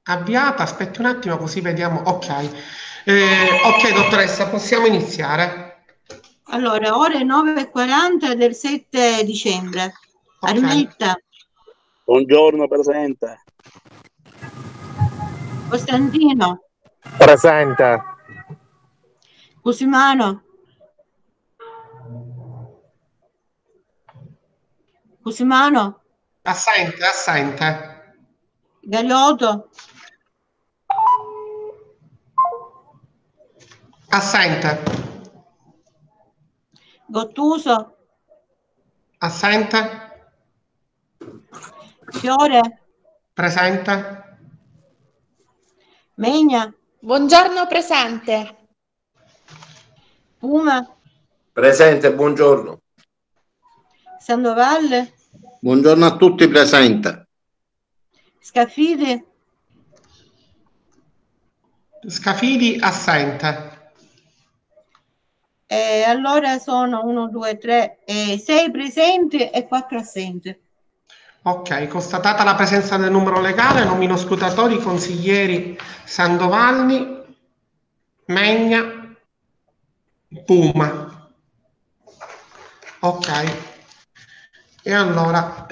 Avviata, aspetti un attimo così vediamo. Ok. Ok, dottoressa, possiamo iniziare. Allora, ore 9:40 del 7 dicembre. Ok. Armetta, Buongiorno, presente. Costantino, Presente. Cusimano, Cusimano, Assente, assente. Galiotto, Assente. Gottuso, Assente. Fiore, Presente. Megna, Buongiorno presente. Puma, Presente, buongiorno. Sandovalle, Buongiorno a tutti presente. Scaffidi, Scafidi, assente. allora sono 1, 2, 3, 6 presenti e 4 assenti. Ok, constatata la presenza del numero legale, nomino scrutatori, consiglieri Sandovalli, Megna, Puma. Ok. E allora,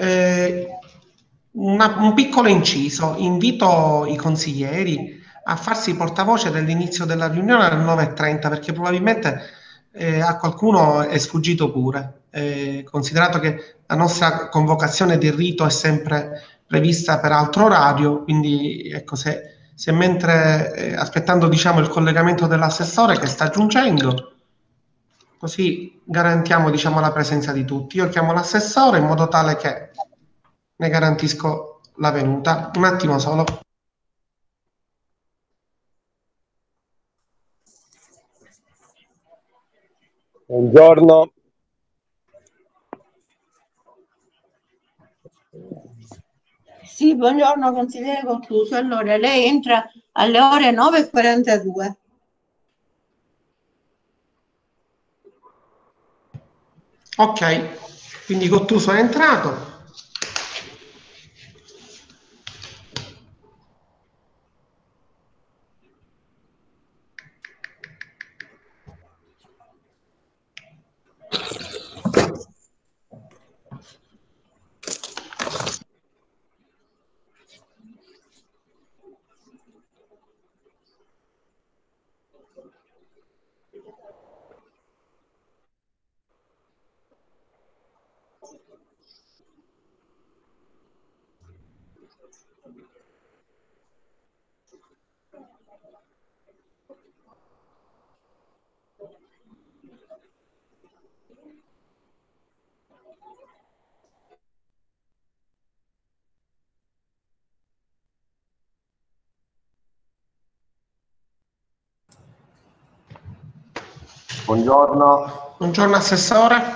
un piccolo inciso, invito i consiglieri a farsi portavoce dell'inizio della riunione alle 9:30 perché probabilmente a qualcuno è sfuggito pure, considerato che la nostra convocazione di rito è sempre prevista per altro orario, quindi ecco se mentre aspettando diciamo il collegamento dell'assessore che sta giungendo, così garantiamo diciamo la presenza di tutti. Io chiamo l'assessore in modo tale che ne garantisco la venuta. Un attimo solo. Buongiorno. Sì, buongiorno consigliere Gottuso. Allora, lei entra alle ore 9:42. Ok, quindi Gottuso è entrato. Buongiorno. Buongiorno assessore.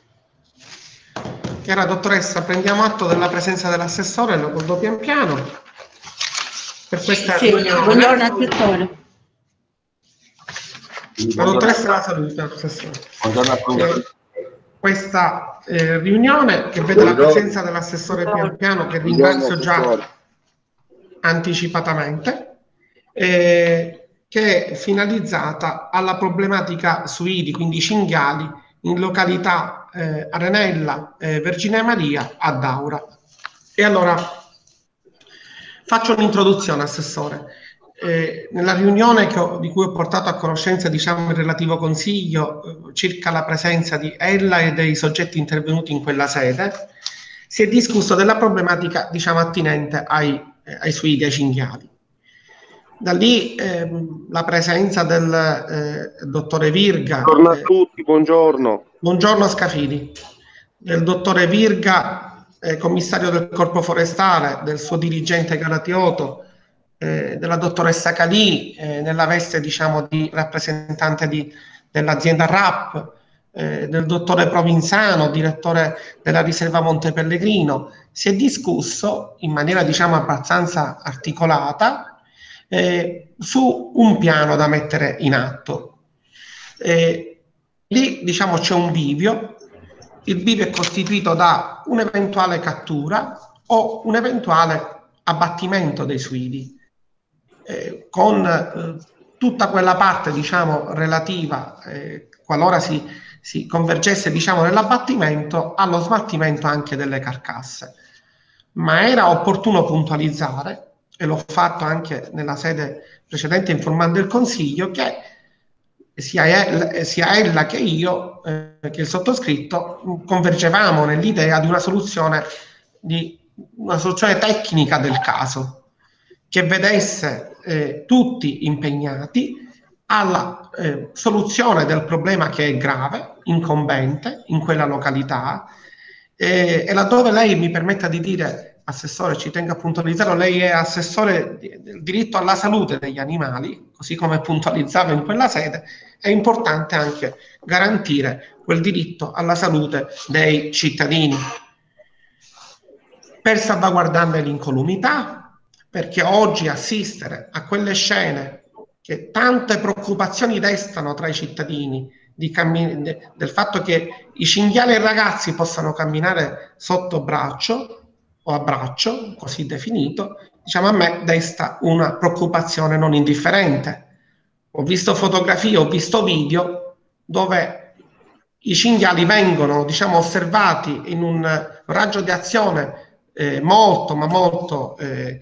Chiara dottoressa, prendiamo atto della presenza dell'assessore Leopoldo Pianpiano per questa Sì, riunione. buongiorno assessore. La Buongiorno, dottoressa la saluta, assessore. buongiorno a tutti. Questa riunione che vede la presenza dell'assessore Pianpiano, che Buongiorno, ringrazio già assessore. anticipatamente, che è finalizzata alla problematica suidi, quindi cinghiali, in località Arenella, Vergine Maria, a Daura. E allora faccio un'introduzione, assessore. Nella riunione di cui ho portato a conoscenza diciamo, il relativo consiglio circa la presenza di ella e dei soggetti intervenuti in quella sede, si è discusso della problematica diciamo, attinente ai suidi, ai cinghiali. Da lì la presenza del dottore Virga. Buongiorno a tutti, buongiorno. Buongiorno Scafidi, del dottore Virga, commissario del Corpo Forestale, del suo dirigente Galatioto, della dottoressa Calì, nella veste diciamo di rappresentante dell'azienda RAP, del dottore Provenzano, direttore della riserva Monte Pellegrino. Si è discusso in maniera diciamo abbastanza articolata su un piano da mettere in atto. Lì diciamo c'è un bivio, il bivio è costituito da un'eventuale cattura o un eventuale abbattimento dei suidi. con tutta quella parte, diciamo, relativa, qualora si convergesse, diciamo, nell'abbattimento, allo smaltimento anche delle carcasse. Ma era opportuno puntualizzare, e l'ho fatto anche nella sede precedente informando il Consiglio, che sia ella che io, che il sottoscritto, convergevamo nell'idea di una soluzione tecnica del caso, che vedesse tutti impegnati alla soluzione del problema che è grave, incombente in quella località, e laddove lei mi permetta di dire, Assessore, ci tengo a puntualizzare, lei è assessore del diritto alla salute degli animali, così come puntualizzava in quella sede, è importante anche garantire quel diritto alla salute dei cittadini per salvaguardarne l'incolumità, perché oggi assistere a quelle scene che tante preoccupazioni destano tra i cittadini, del fatto che i cinghiali e i ragazzi possano camminare sotto braccio o a braccio, così definito, diciamo, a me desta una preoccupazione non indifferente. Ho visto fotografie, ho visto video dove i cinghiali vengono, diciamo, osservati in un raggio di azione molto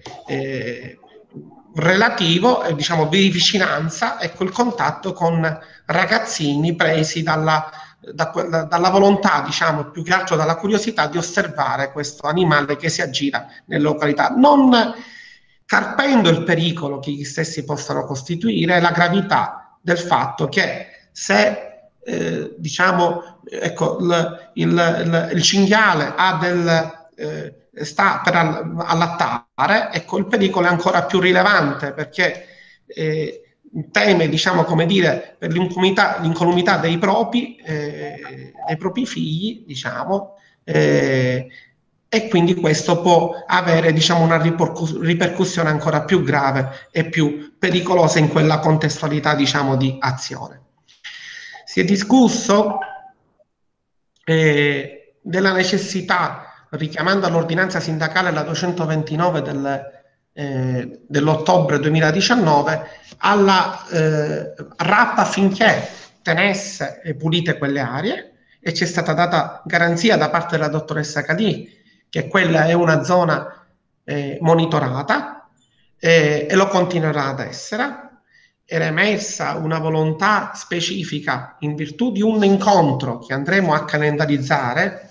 relativo, diciamo, di vicinanza, ecco, il contatto con ragazzini presi dalla volontà, diciamo, più che altro dalla curiosità di osservare questo animale che si aggira nelle località, non carpendo il pericolo che gli stessi possano costituire e la gravità del fatto che se diciamo, ecco, il cinghiale sta per allattare, ecco, il pericolo è ancora più rilevante, perché teme, diciamo, come dire, per l'incolumità dei propri figli, diciamo, e quindi questo può avere, diciamo, una ripercussione ancora più grave e più pericolosa in quella contestualità, diciamo, di azione. Si è discusso della necessità, richiamando all'ordinanza sindacale la 229 dell'ottobre 2019, alla RAP affinché tenesse pulite quelle aree, e ci è stata data garanzia da parte della dottoressa Cadì che quella è una zona monitorata e lo continuerà ad essere. Era emersa una volontà specifica in virtù di un incontro che andremo a calendarizzare,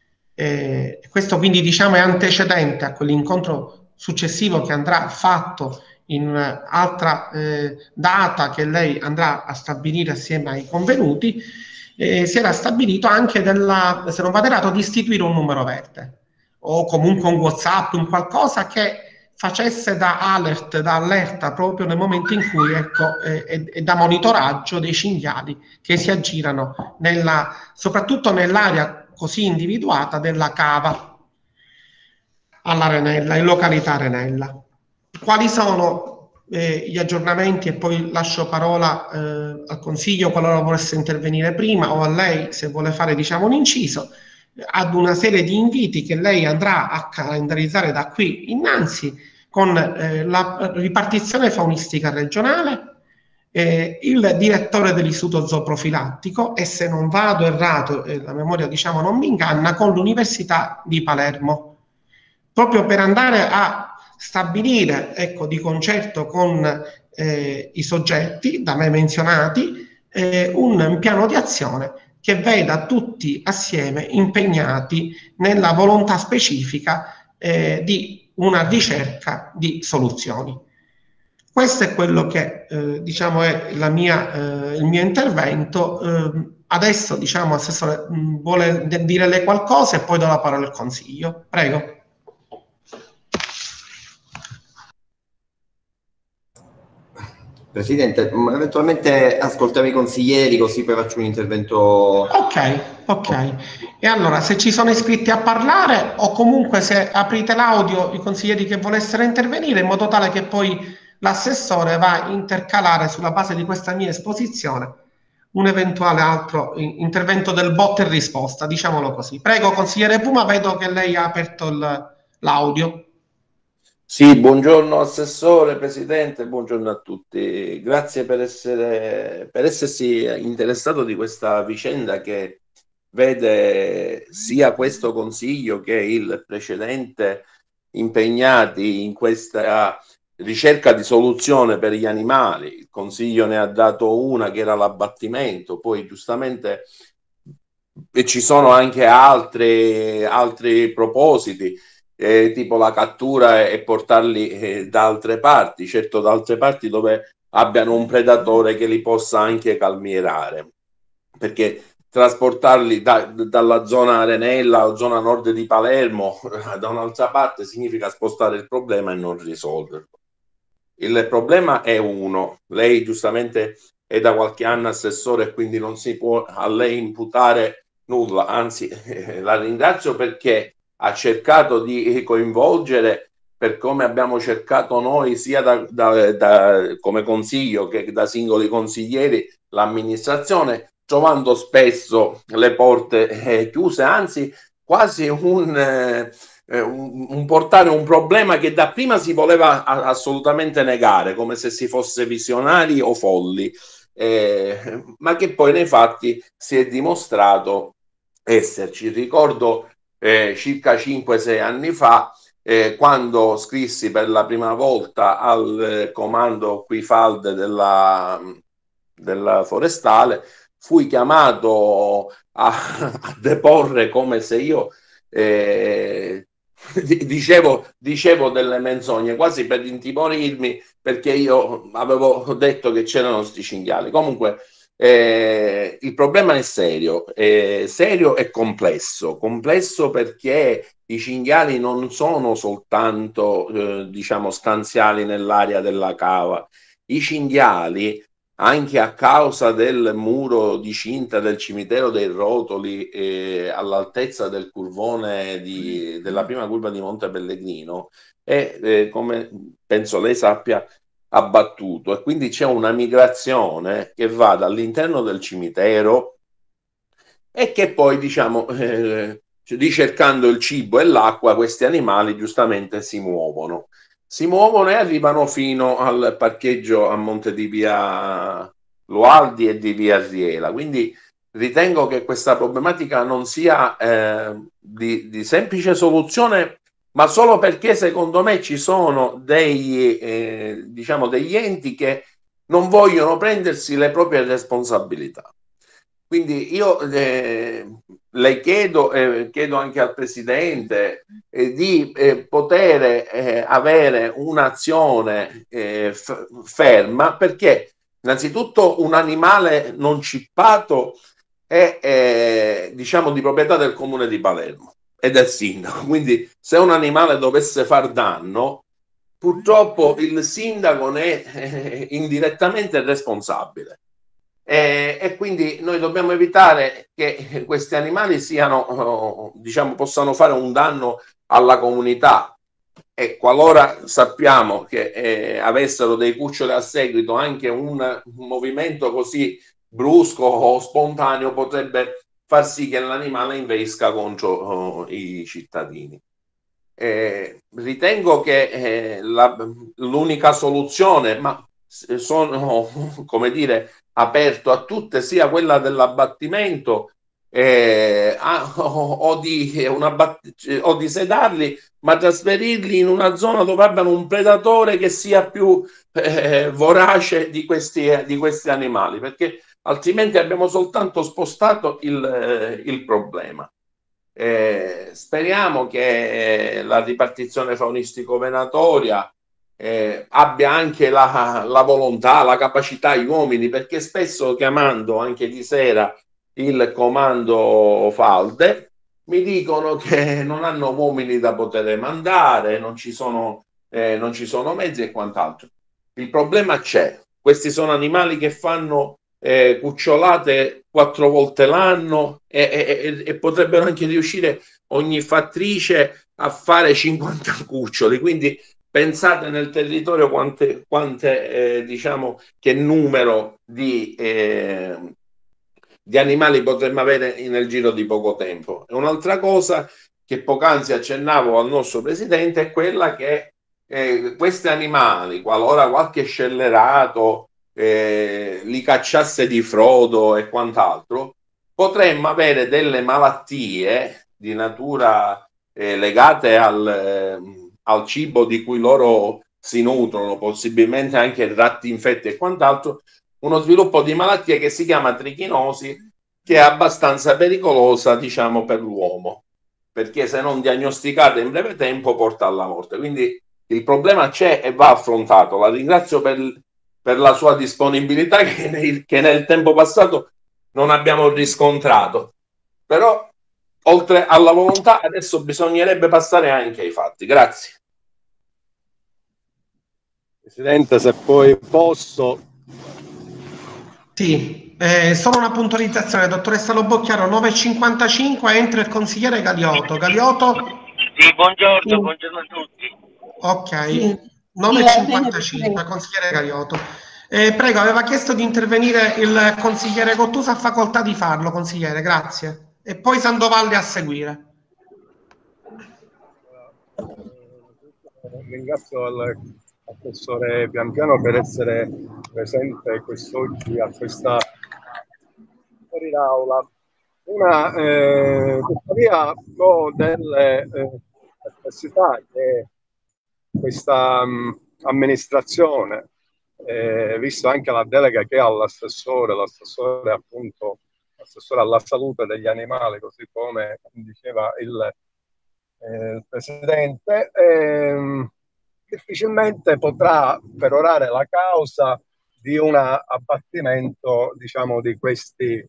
questo quindi, diciamo, è antecedente a quell'incontro successivo che andrà fatto in altra data che lei andrà a stabilire assieme ai convenuti. Si era stabilito anche, se non vado errato, di istituire un numero verde o comunque un WhatsApp, un qualcosa che facesse da alert, da allerta, proprio nel momento in cui, ecco, è da monitoraggio dei cinghiali che si aggirano soprattutto nell'area così individuata della cava all'Arenella, in località Arenella. Quali sono gli aggiornamenti? E poi lascio parola al Consiglio qualora volesse intervenire prima, o a lei se vuole fare, diciamo, un inciso, ad una serie di inviti che lei andrà a calendarizzare da qui innanzi, con la ripartizione faunistica regionale, il direttore dell'istituto zooprofilattico e, se non vado errato, la memoria, diciamo, non mi inganna, con l'Università di Palermo, proprio per andare a stabilire, ecco, di concerto con i soggetti da me menzionati, un piano di azione che veda tutti assieme impegnati nella volontà specifica di una ricerca di soluzioni. Questo è quello che diciamo è il mio intervento. Adesso, diciamo, Assessore, vuole dire lei qualcosa e poi do la parola al Consiglio. Prego. Presidente, eventualmente ascoltiamo i consiglieri, così poi faccio un intervento. Ok. E allora, se ci sono iscritti a parlare, o comunque se aprite l'audio, i consiglieri che volessero intervenire, in modo tale che poi l'assessore va a intercalare, sulla base di questa mia esposizione, un eventuale altro intervento del botta e risposta, diciamolo così. Prego, consigliere Puma, vedo che lei ha aperto l'audio. Sì, buongiorno Assessore, Presidente, buongiorno a tutti. Grazie per essersi interessato di questa vicenda che vede sia questo Consiglio che il precedente impegnati in questa ricerca di soluzione per gli animali. Il Consiglio ne ha dato una che era l'abbattimento, poi giustamente ci sono anche altri propositi. Tipo la cattura e portarli da altre parti, certo da altre parti dove abbiano un predatore che li possa anche calmierare, perché trasportarli dalla zona Arenella o zona nord di Palermo da un'altra parte significa spostare il problema e non risolverlo. Il problema è uno, lei giustamente è da qualche anno assessore e quindi non si può a lei imputare nulla, anzi la ringrazio perché ha cercato di coinvolgere, per come abbiamo cercato noi sia come consiglio che da singoli consiglieri, l'amministrazione, trovando spesso le porte chiuse, anzi quasi un portare un problema che dapprima si voleva assolutamente negare, come se si fosse visionari o folli, ma che poi nei fatti si è dimostrato esserci. Ricordo circa 5-6 anni fa, quando scrissi per la prima volta al comando Quifalde della Forestale, fui chiamato a deporre come se io dicevo delle menzogne, quasi per intimorirmi, perché io avevo detto che c'erano sti cinghiali. Comunque il problema è serio e complesso perché i cinghiali non sono soltanto diciamo stanziali nell'area della cava. I cinghiali, anche a causa del muro di cinta del cimitero dei Rotoli all'altezza del curvone della prima curva di Monte Pellegrino, è come penso lei sappia abbattuto, e quindi c'è una migrazione che va dall'interno del cimitero e che poi diciamo ricercando il cibo e l'acqua questi animali giustamente si muovono e arrivano fino al parcheggio a monte di via Loaldi e di via Riela. Quindi ritengo che questa problematica non sia di semplice soluzione, ma solo perché secondo me ci sono degli enti che non vogliono prendersi le proprie responsabilità. Quindi io le chiedo anche al Presidente di poter avere un'azione ferma, perché innanzitutto un animale non cippato è diciamo di proprietà del Comune di Palermo e del sindaco, quindi se un animale dovesse far danno, purtroppo il sindaco ne è indirettamente responsabile. E quindi noi dobbiamo evitare che questi animali possano fare un danno alla comunità, e qualora sappiamo che avessero dei cuccioli a seguito, anche un movimento così brusco o spontaneo potrebbe far sì che l'animale invesca contro i cittadini. Ritengo che l'unica soluzione, ma sono come dire aperto a tutte, sia quella dell'abbattimento o di sedarli, ma trasferirli in una zona dove abbiano un predatore che sia più vorace di questi animali, perché altrimenti abbiamo soltanto spostato il problema. Speriamo che la ripartizione faunistico-venatoria abbia anche la volontà, la capacità, gli uomini, perché spesso chiamando anche di sera il comando Falde mi dicono che non hanno uomini da poter mandare, non ci sono mezzi e quant'altro. Il problema c'è, questi sono animali che fanno cucciolate 4 volte l'anno e potrebbero anche riuscire ogni fattrice a fare 50 cuccioli, quindi pensate nel territorio quante diciamo che numero di animali potremmo avere nel giro di poco tempo. E un'altra cosa che poc'anzi accennavo al nostro Presidente è quella che questi animali, qualora qualche scellerato li cacciasse di frodo e quant'altro, potremmo avere delle malattie di natura legate al cibo di cui loro si nutrono, possibilmente anche ratti infetti e quant'altro, uno sviluppo di malattie che si chiama trichinosi, che è abbastanza pericolosa, diciamo, per l'uomo, perché se non diagnosticata in breve tempo porta alla morte. Quindi il problema c'è e va affrontato. La ringrazio per la sua disponibilità che nel tempo passato non abbiamo riscontrato. Però, oltre alla volontà, adesso bisognerebbe passare anche ai fatti. Grazie. Presidente, se poi posso. Sì, solo una puntualizzazione, dottoressa Lobocchiaro, 9.55 entra il consigliere Galiotto. Galiotto? Sì, buongiorno, Sì. buongiorno a tutti. Ok, Sì. 9.55, consigliere Galiotto. Prego, aveva chiesto di intervenire il consigliere Gottuso, ha facoltà di farlo, consigliere, grazie. E poi Sandovalli a seguire. Ringrazio l'assessore Pianpiano per essere presente quest'oggi a questa fuori d'aula. Tuttavia ho delle necessità che questa amministrazione, visto anche la delega che ha l'assessore appunto, l'assessore alla salute degli animali, così come diceva il Presidente, difficilmente potrà perorare la causa di un abbattimento, diciamo, di questi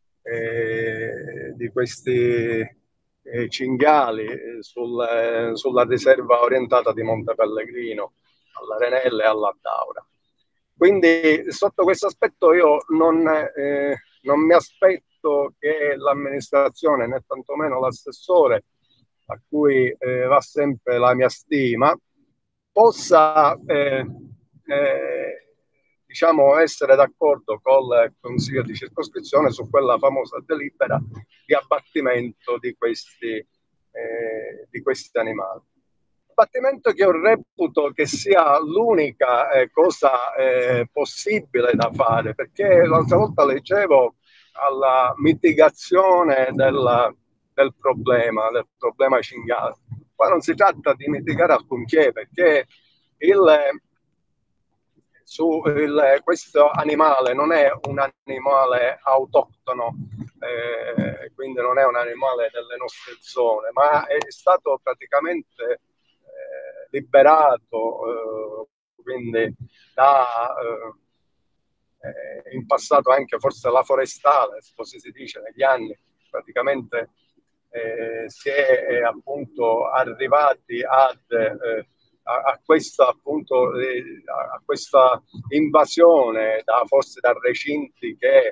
cinghiali sulla riserva orientata di Monte Pellegrino, all'Arenelle e all'Addaura. Quindi sotto questo aspetto io non mi aspetto che l'amministrazione, né tantomeno l'assessore, a cui va sempre la mia stima, possa diciamo essere d'accordo col Consiglio di circoscrizione su quella famosa delibera di abbattimento di questi animali. Abbattimento che io reputo che sia l'unica cosa possibile da fare, perché l'altra volta leggevo alla mitigazione del problema cinghiale. Qua non si tratta di mitigare alcunché, perché questo animale non è un animale autoctono, quindi non è un animale delle nostre zone, ma è stato praticamente liberato, quindi in passato anche forse la forestale, così si dice, negli anni praticamente si è appunto arrivati a questa appunto a questa invasione forse da recinti che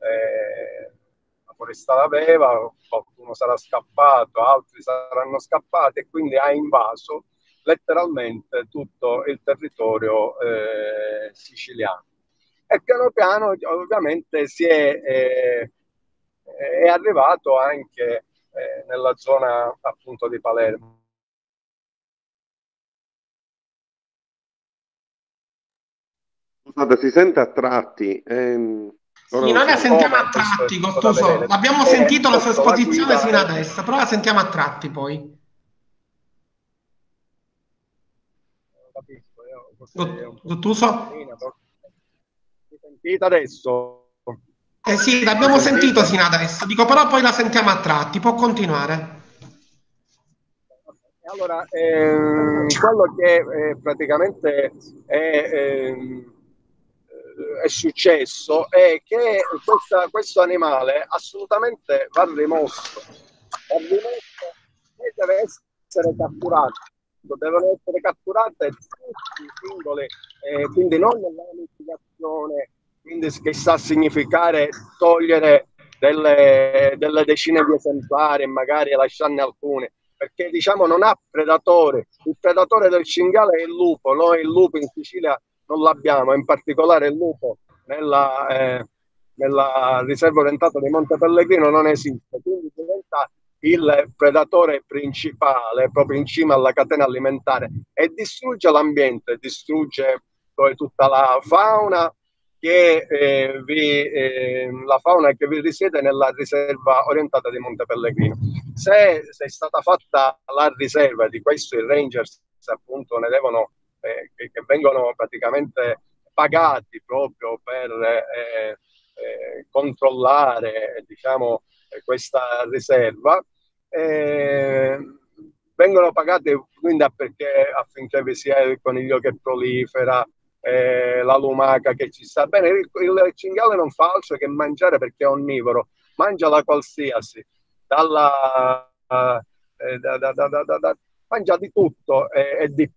la forestale aveva, qualcuno sarà scappato, altri saranno scappati, e quindi ha invaso letteralmente tutto il territorio siciliano. E piano piano ovviamente è arrivato anche nella zona appunto di Palermo. Scusate, si sente a tratti. Sì, noi la sentiamo a tratti, Gottuso. L'abbiamo sentito la sua esposizione fino adesso, però la sentiamo a tratti poi. Gottuso? Mi sentite adesso? Sì, l'abbiamo sentito fino adesso, dico, però poi la sentiamo a tratti, può continuare. Allora, quello che praticamente è successo è che questo animale assolutamente va rimosso e deve essere catturato. Devono essere catturate tutti i singoli, quindi non la mitigazione, quindi che sta a significare togliere delle decine di esemplari e magari lasciarne alcune, perché diciamo non ha predatori. Il predatore del cinghiale è il lupo. Noi il lupo in Sicilia non l'abbiamo, in particolare il lupo nella riserva orientata di Monte Pellegrino non esiste, quindi diventa il predatore principale proprio in cima alla catena alimentare e distrugge l'ambiente, distrugge poi tutta la fauna la fauna che vi risiede nella riserva orientata di Monte Pellegrino. Se è stata fatta la riserva, di questo i Rangers appunto ne devono che vengono praticamente pagati proprio per controllare, diciamo, questa riserva, vengono pagati quindi affinché vi sia il coniglio che prolifera, la lumaca che ci sta bene. Il cinghiale non fa altro che mangiare, perché è onnivoro, mangia la qualsiasi, mangia di tutto e di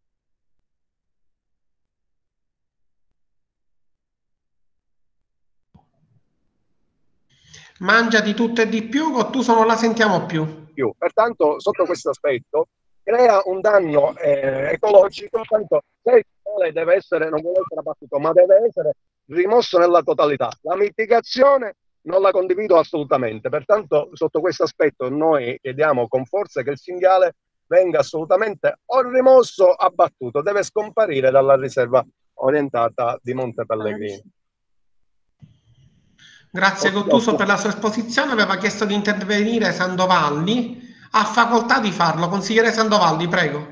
Mangia di tutto e di più, Gottuso non la sentiamo più. Pertanto, sotto questo aspetto, crea un danno ecologico, tanto se il cinghiale deve essere, non vuole essere abbattuto, ma deve essere rimosso nella totalità. La mitigazione non la condivido assolutamente, pertanto sotto questo aspetto noi chiediamo con forza che il cinghiale venga assolutamente o rimosso o abbattuto, deve scomparire dalla riserva orientata di Monte Pellegrino. Grazie Gottuso per la sua esposizione. Aveva chiesto di intervenire Sandovalli, ha facoltà di farlo. Consigliere Sandovalli, prego.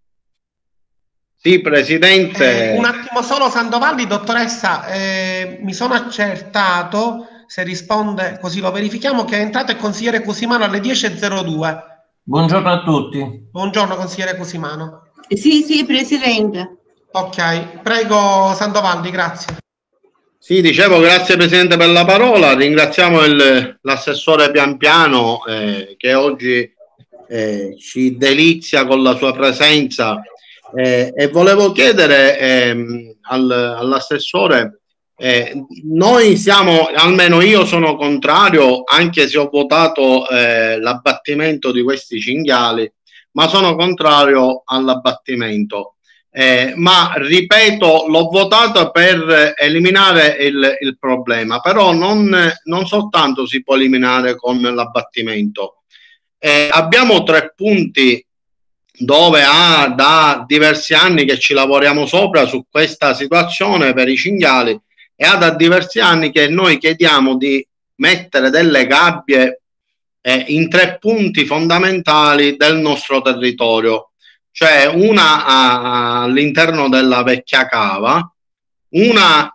Sì, Presidente. Un attimo solo Sandovalli, dottoressa, mi sono accertato, se risponde così lo verifichiamo, che è entrato il consigliere Cusimano alle 10:02. Buongiorno a tutti. Buongiorno consigliere Cusimano. Sì, Presidente. Ok, prego Sandovalli, grazie. Sì, dicevo, grazie Presidente per la parola, ringraziamo l'assessore Pianpiano che oggi ci delizia con la sua presenza e volevo chiedere all'assessore, noi siamo, almeno io sono contrario, anche se ho votato l'abbattimento di questi cinghiali, ma sono contrario all'abbattimento. Ma ripeto, l'ho votato per eliminare il problema, però non soltanto si può eliminare con l'abbattimento. Abbiamo 3 punti dove da diversi anni che ci lavoriamo sopra su questa situazione per i cinghiali, e da diversi anni che noi chiediamo di mettere delle gabbie in 3 punti fondamentali del nostro territorio. Cioè una all'interno della vecchia cava, una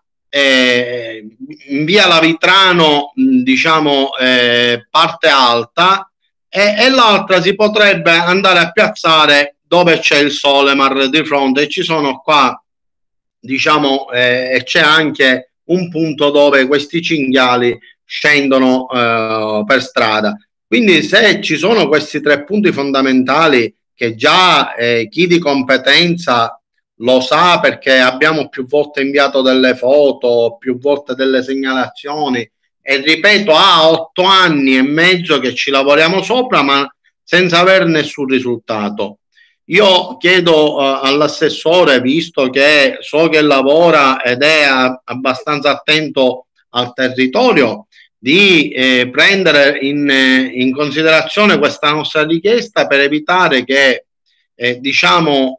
in via Lavitrano, diciamo parte alta, e l'altra si potrebbe andare a piazzare dove c'è il Solemar di fronte, e ci sono qua, diciamo, e c'è anche un punto dove questi cinghiali scendono per strada. Quindi se ci sono questi 3 punti fondamentali che già chi di competenza lo sa, perché abbiamo più volte inviato delle foto, più volte delle segnalazioni, e ripeto, 8 anni e mezzo che ci lavoriamo sopra, ma senza aver nessun risultato. Io chiedo all'assessore, visto che so che lavora ed è abbastanza attento al territorio, di prendere in considerazione questa nostra richiesta per evitare che diciamo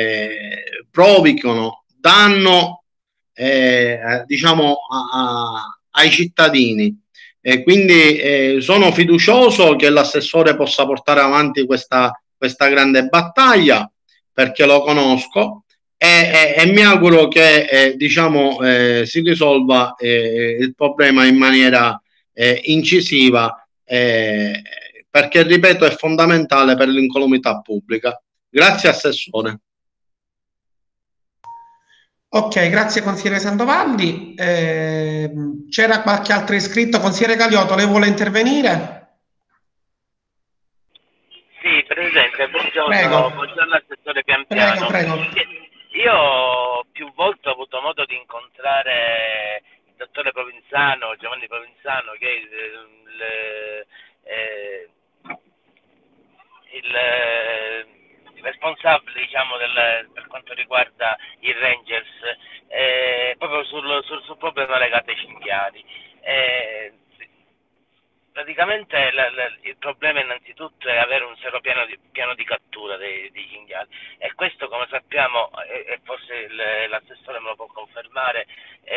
provochino danno diciamo ai cittadini, e quindi sono fiducioso che l'assessore possa portare avanti questa grande battaglia, perché lo conosco, e mi auguro che diciamo si risolva il problema in maniera incisiva, perché ripeto è fondamentale per l'incolumità pubblica. Grazie assessore. Ok, grazie consigliere Sandovalli. C'era qualche altro iscritto? Consigliere Galiotto, lei vuole intervenire? Sì, Presidente, buongiorno, Prego. buongiorno assessore Pianpiano. Prego. Io più volte ho avuto modo di incontrare il dottore Provenzano, Giovanni Provenzano, che è il responsabile, diciamo, per quanto riguarda i Rangers, proprio sul problema legato ai cinghiali. praticamente il problema innanzitutto è avere un serio piano di cattura dei cinghiali, e questo, come sappiamo, e forse l'assessore me lo può confermare,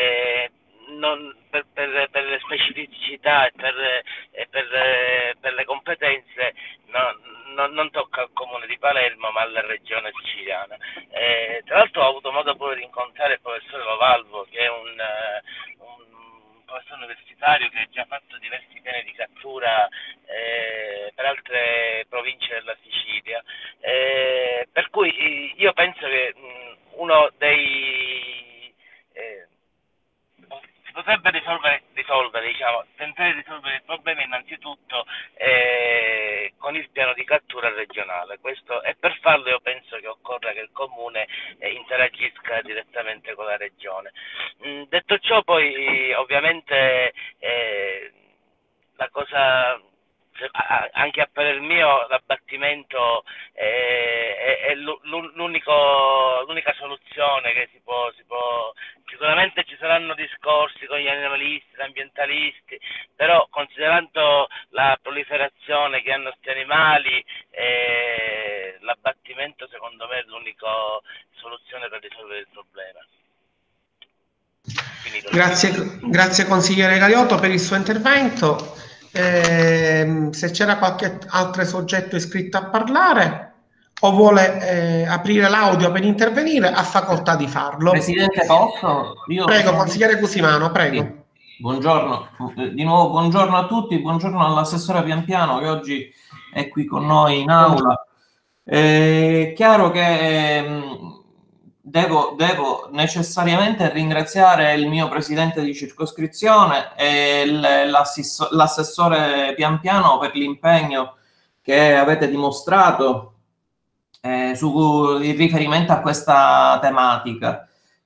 per le specificità e per le competenze non tocca al comune di Palermo ma alla regione siciliana. Tra l'altro ho avuto modo pure di incontrare il professore Lovalvo, che è un professore universitario che ha già fatto diversi piani di cattura per altre province della Sicilia, per cui io penso che uno dei si potrebbe risolvere, diciamo, tentare di risolvere il problema innanzitutto con il piano di cattura regionale. Questo, e per farlo io penso che occorra che il comune interagisca direttamente con la regione. Detto ciò, poi ovviamente la cosa, anche a parer mio, l'abbattimento è l'unica soluzione che si può. Sicuramente ci saranno discorsi con gli animalisti, gli ambientalisti, però considerando la proliferazione che hanno questi animali, l'abbattimento secondo me è l'unica soluzione per risolvere il problema. Grazie consigliere Galiotto per il suo intervento. Se c'era qualche altro soggetto iscritto a parlare o vuole aprire l'audio per intervenire, ha facoltà di farlo. Presidente, posso? Prego, consigliere Cusimano, prego. Sì. Buongiorno, di nuovo buongiorno a tutti, buongiorno all'assessore Piampiano che oggi è qui con noi in aula. È chiaro che devo necessariamente ringraziare il mio presidente di circoscrizione e l'assessore Piampiano per l'impegno che avete dimostrato in riferimento a questa tematica.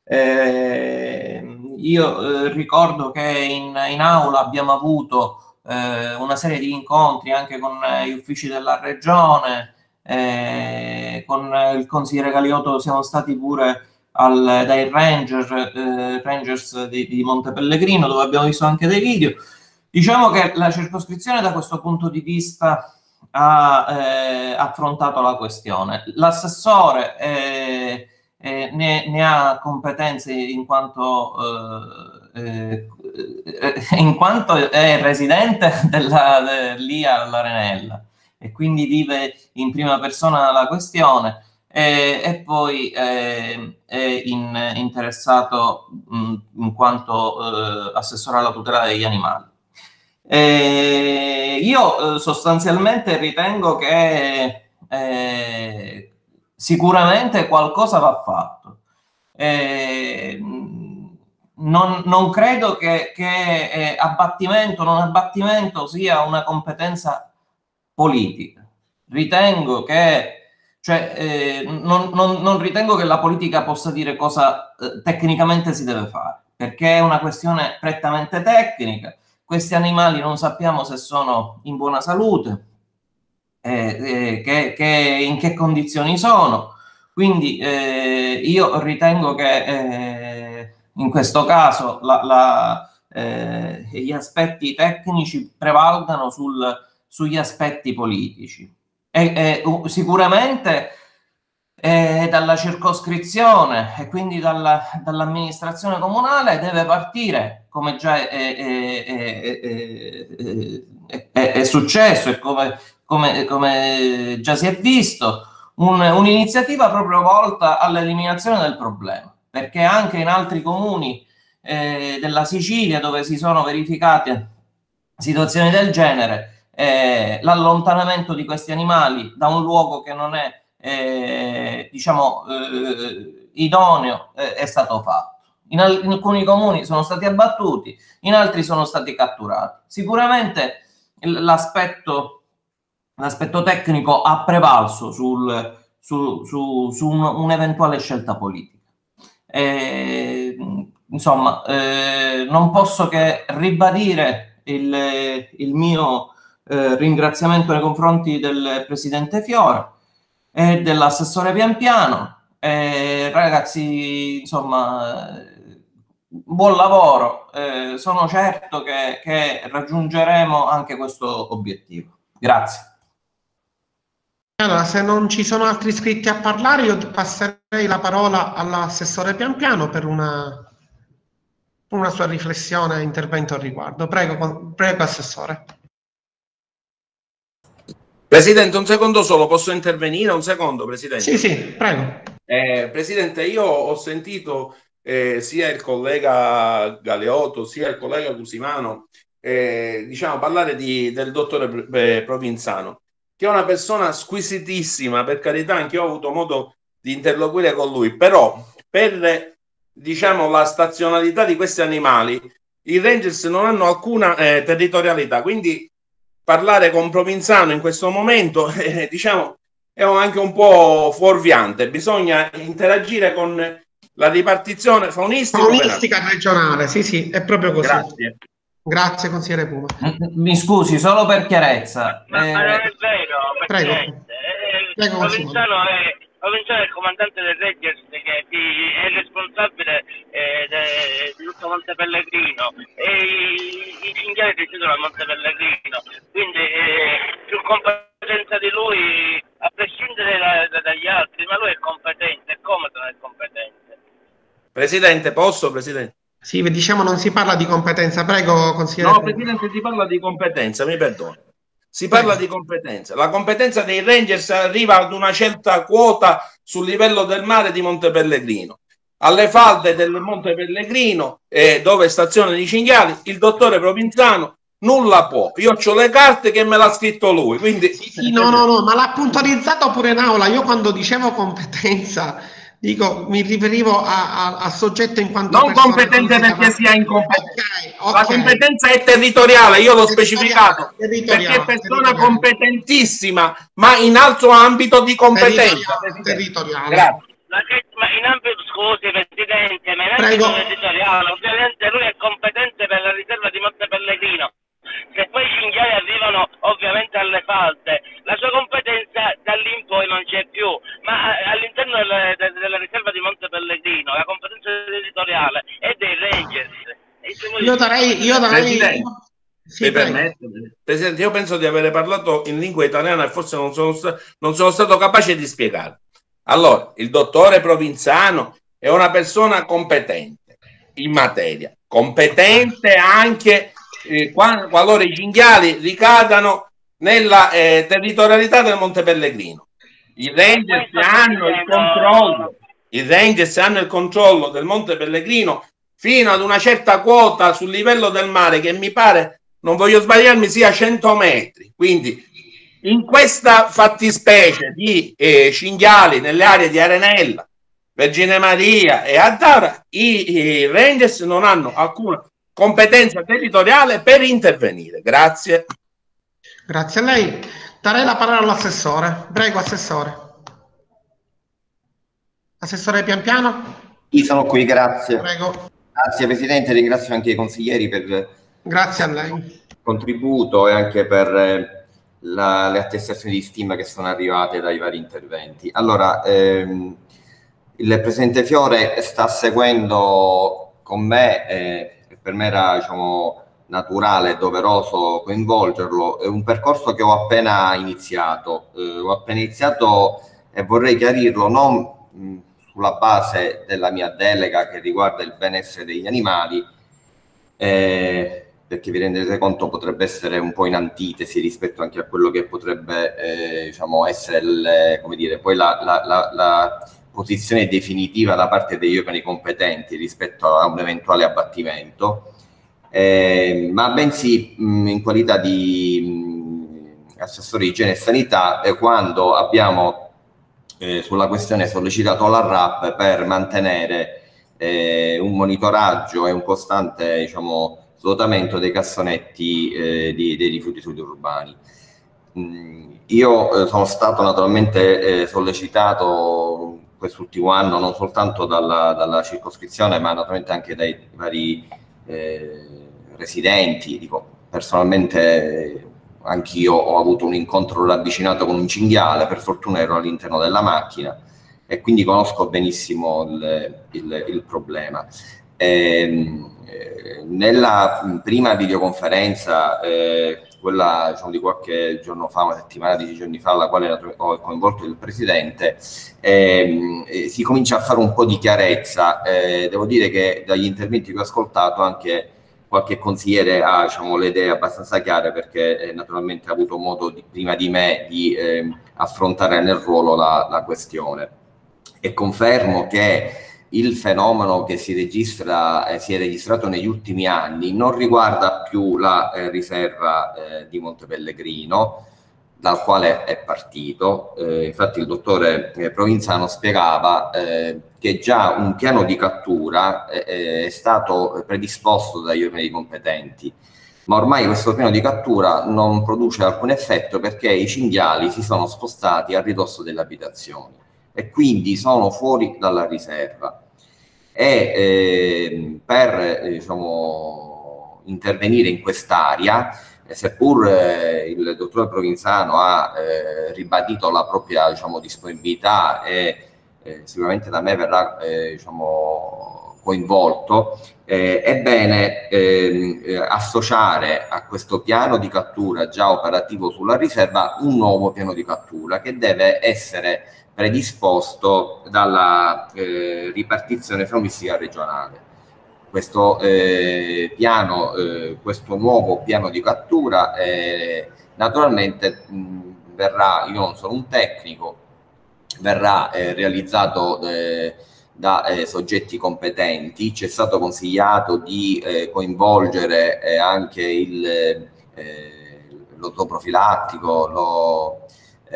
Io ricordo che in aula abbiamo avuto una serie di incontri anche con gli uffici della regione, con il consigliere Galiotto siamo stati pure dai Rangers di Montepellegrino, dove abbiamo visto anche dei video. Diciamo che la circoscrizione da questo punto di vista ha affrontato la questione. L'assessore ne ha competenze in quanto è residente lì all'Arenella e quindi vive in prima persona la questione, e poi è interessato in quanto assessore alla tutela degli animali. Io sostanzialmente ritengo che sicuramente qualcosa va fatto. Non credo che abbattimento o non abbattimento sia una competenza politica. Ritengo che non ritengo che la politica possa dire cosa tecnicamente si deve fare, perché è una questione prettamente tecnica. Questi animali non sappiamo se sono in buona salute, in che condizioni sono, quindi io ritengo che in questo caso gli aspetti tecnici prevalgano sugli aspetti politici. Sicuramente dalla circoscrizione e quindi dall'amministrazione comunale deve partire, come già è successo e come già si è visto, un'iniziativa proprio volta all'eliminazione del problema, perché anche in altri comuni della Sicilia dove si sono verificate situazioni del genere, l'allontanamento di questi animali da un luogo che non è idoneo è stato fatto. In alcuni comuni sono stati abbattuti, in altri sono stati catturati. Sicuramente l'aspetto tecnico ha prevalso su un'eventuale scelta politica. Insomma, non posso che ribadire il mio ringraziamento nei confronti del presidente Fiore e dell'assessore Piampiano. Ragazzi, insomma, buon lavoro, sono certo che raggiungeremo anche questo obiettivo. Grazie. Allora, se non ci sono altri iscritti a parlare, io passerei la parola all'assessore Pianpiano per una sua riflessione e intervento al riguardo. Prego, assessore. Presidente, un secondo solo, posso intervenire? Un secondo, Presidente. Sì, prego. Presidente, io ho sentito sia il collega Galeotto sia il collega Cusimano diciamo, parlare del dottore Provenzano, che è una persona squisitissima, per carità, anche io ho avuto modo di interloquire con lui, però per diciamo la stazionalità di questi animali i Rangers non hanno alcuna territorialità, quindi parlare con Provenzano in questo momento diciamo è anche un po' fuorviante, bisogna interagire con la ripartizione faunistica regionale, sì, è proprio così. Grazie, consigliere Puma. Mi scusi, solo per chiarezza. Ma non è vero, Prego, Provenzano è il comandante del Rangers, che è responsabile di tutto Monte Pellegrino, e i cinghiali decidono a Monte Pellegrino, quindi più competenza di lui, a prescindere dagli altri, ma lui è competente, come non è competente? Presidente, posso, Presidente? Sì, diciamo non si parla di competenza, prego, consigliere. No, Presidente, si parla di competenza, mi perdoni. Si parla di competenza. La competenza dei Rangers arriva ad una certa quota sul livello del mare di Monte Pellegrino. Alle falde del Monte Pellegrino, dove stazionano i cinghiali, il dottore Provenzano nulla può. Io ho le carte che me l'ha scritto lui, quindi... Sì, no, ma l'ha puntualizzato pure in aula. Io quando dicevo competenza, mi riferivo al soggetto in quanto non competente perché sia incompetente. Okay. La competenza è territoriale, io l'ho specificato, perché è persona competentissima, ma in altro ambito di competenza. Territoriale. Grazie. Ma in ambito, scusi Presidente, ma in ambito territoriale, ovviamente lui è competente per la riserva di Monte Pellegrino. Se poi i cinghiali arrivano ovviamente alle falde, la sua competenza da lì in poi non c'è più, ma all'interno della riserva di Monte Pellegrino la competenza territoriale è dei Rangers. Io darei... Sì, Presidente, io penso di aver parlato in lingua italiana e forse non sono stato capace di spiegare. Allora, il dottore Provenzano è una persona competente in materia, competente anche qualora i cinghiali ricadano nella territorialità del Monte Pellegrino. I Rangers hanno il controllo del Monte Pellegrino fino ad una certa quota sul livello del mare, che mi pare, non voglio sbagliarmi, sia 100 metri. Quindi in questa fattispecie di cinghiali nelle aree di Arenella, Vergine Maria e Addaura, i Rangers non hanno alcuna competenza territoriale per intervenire. Grazie. Grazie a lei. Darei la parola all'assessore. Prego, assessore. Assessore Pianpiano? Io sono qui, grazie. Prego. Grazie Presidente, ringrazio anche i consiglieri per grazie a lei. Il contributo e anche per le attestazioni di stima che sono arrivate dai vari interventi. Allora, il Presidente Fiore sta seguendo con me, per me era naturale e doveroso coinvolgerlo, è un percorso che ho appena iniziato e vorrei chiarirlo non sulla base della mia delega che riguarda il benessere degli animali, perché vi rendete conto potrebbe essere un po' in antitesi rispetto anche a quello che potrebbe essere poi la posizione definitiva da parte degli organi competenti rispetto a un eventuale abbattimento, ma bensì in qualità di assessore di igiene e sanità, quando abbiamo sulla questione sollecitato la RAP per mantenere un monitoraggio e un costante svuotamento dei cassonetti dei rifiuti suburbani. Io sono stato naturalmente sollecitato quest'ultimo anno non soltanto dalla circoscrizione, ma naturalmente anche dai vari residenti. Personalmente anch'io ho avuto un incontro ravvicinato con un cinghiale, per fortuna ero all'interno della macchina e quindi conosco benissimo il problema. Nella prima videoconferenza, quella diciamo, di qualche giorno fa, una settimana, 10 giorni fa, alla quale ho coinvolto il Presidente, si comincia a fare un po' di chiarezza. Devo dire che dagli interventi che ho ascoltato anche qualche consigliere ha diciamo, le idee abbastanza chiare, perché naturalmente ha avuto modo prima di me di affrontare nel ruolo la questione. E confermo che il fenomeno che si è registrato negli ultimi anni non riguarda più la riserva di Monte Pellegrino, dal quale è partito. Infatti il dottore Provenzano spiegava che già un piano di cattura è stato predisposto dagli organi competenti, ma ormai questo piano di cattura non produce alcun effetto, perché i cinghiali si sono spostati a ridosso delle abitazioni e quindi sono fuori dalla riserva. E per diciamo, intervenire in quest'area, seppur il dottor Provenzano ha ribadito la propria diciamo, disponibilità e sicuramente da me verrà diciamo, coinvolto, è bene associare a questo piano di cattura già operativo sulla riserva un nuovo piano di cattura che deve essere predisposto dalla ripartizione faunistica regionale. Questo questo nuovo piano di cattura naturalmente verrà, io non sono un tecnico, verrà realizzato da soggetti competenti. Ci è stato consigliato di coinvolgere anche lo zooprofilattico,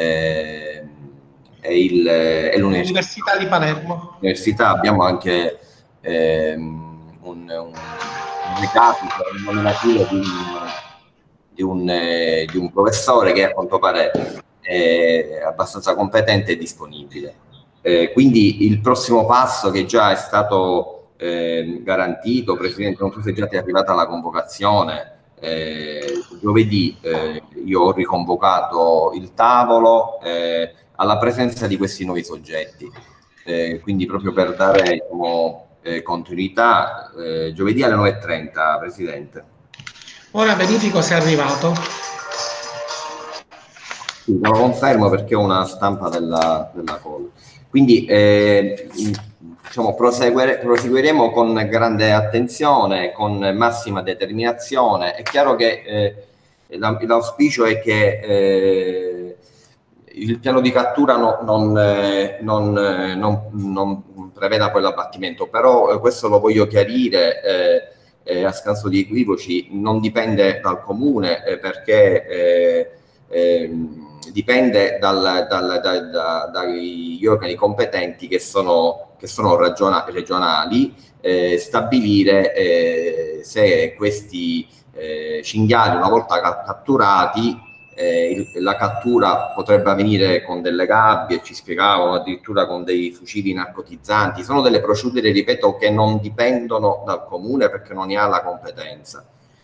l'Università di Palermo. Abbiamo anche un recapito nominativo di un professore che a quanto pare è abbastanza competente e disponibile. Quindi il prossimo passo, che già è stato garantito, Presidente, non so se già ti è arrivata la convocazione, giovedì io ho riconvocato il tavolo alla presenza di questi nuovi soggetti, quindi proprio per dare diciamo, continuità, giovedì alle 9:30, Presidente. Ora verifico se è arrivato. Sì, lo confermo perché ho una stampa della call. Quindi diciamo, proseguiremo con grande attenzione, con massima determinazione. È chiaro che l'auspicio è che il piano di cattura non preveda poi l'abbattimento, però questo lo voglio chiarire a scanso di equivoci, non dipende dal comune, perché dipende dagli organi competenti che sono regionali, stabilire se questi cinghiali, una volta catturati, la cattura potrebbe avvenire con delle gabbie, ci spiegavano, addirittura con dei fucili narcotizzanti. Sono delle procedure, ripeto, che non dipendono dal comune perché non ne ha la competenza.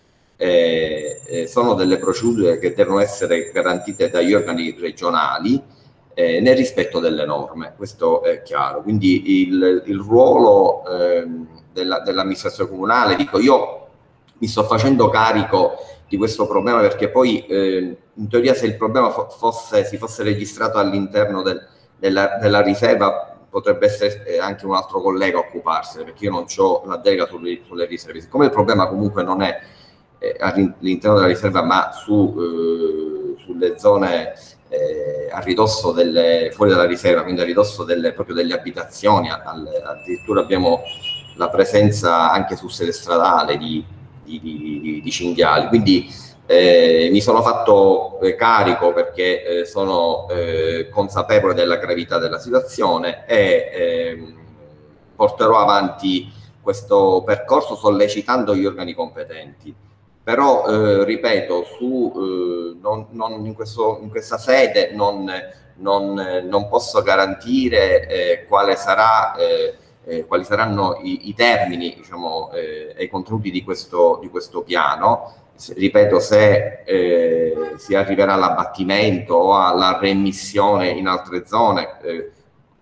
Sono delle procedure che devono essere garantite dagli organi regionali nel rispetto delle norme, questo è chiaro. Quindi il ruolo dell'amministrazione comunale, dico, io mi sto facendo carico di questo problema, perché poi in teoria, se il problema si fosse registrato all'interno della riserva, potrebbe essere anche un altro collega a occuparsene, perché io non ho la delega sulle riserve. Siccome il problema comunque non è all'interno della riserva, ma sulle zone a ridosso fuori dalla riserva, quindi a ridosso proprio delle abitazioni, addirittura abbiamo la presenza anche su sede stradale di cinghiali. Quindi mi sono fatto carico, perché sono consapevole della gravità della situazione, e porterò avanti questo percorso sollecitando gli organi competenti. Però ripeto, in questa sede non posso garantire quali saranno i termini, diciamo, e i contenuti di questo piano. Ripeto, se si arriverà all'abbattimento o alla reimmissione in altre zone, che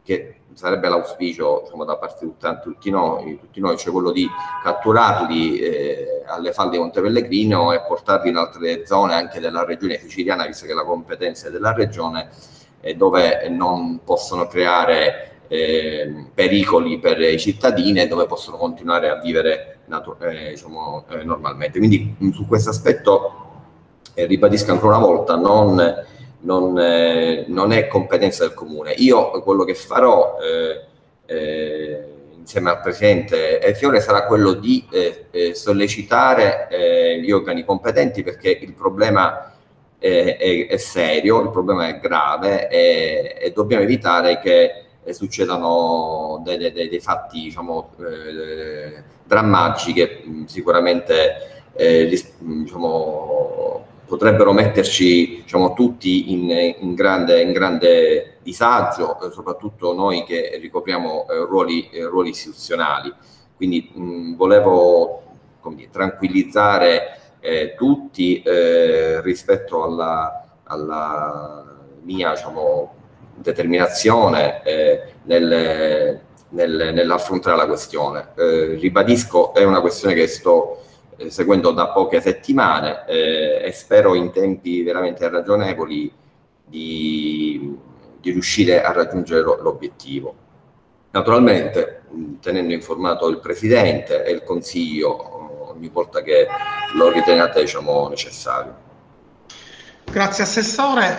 sarebbe l'auspicio, diciamo, da parte di tutti noi, cioè quello di catturarli alle falde di Monte Pellegrino e portarli in altre zone anche della regione siciliana, visto che la competenza è della regione, dove non possono creare pericoli per i cittadini e dove possono continuare a vivere diciamo, normalmente. Quindi su questo aspetto ribadisco ancora una volta, non è competenza del Comune. Io quello che farò insieme al Presidente Fiore sarà quello di sollecitare gli organi competenti, perché il problema è serio, il problema è grave e dobbiamo evitare che succedano dei fatti, diciamo, drammatici che sicuramente diciamo, potrebbero metterci, diciamo, tutti in grande disagio, soprattutto noi che ricopriamo ruoli istituzionali. Quindi volevo, come dire, tranquillizzare tutti rispetto alla mia, diciamo, determinazione nell'affrontare la questione. Ribadisco, è una questione che sto seguendo da poche settimane e spero in tempi veramente ragionevoli di riuscire a raggiungere l'obiettivo. Naturalmente tenendo informato il Presidente e il Consiglio ogni volta che lo riteniate, diciamo, necessario. Grazie Assessore.